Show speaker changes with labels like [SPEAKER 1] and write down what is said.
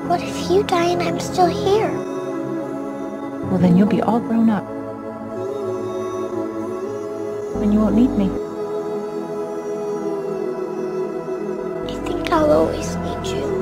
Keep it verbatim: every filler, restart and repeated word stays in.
[SPEAKER 1] What if you die and I'm still here?
[SPEAKER 2] Well, then you'll be all grown up. And you won't need me.
[SPEAKER 1] I think I'll always need you.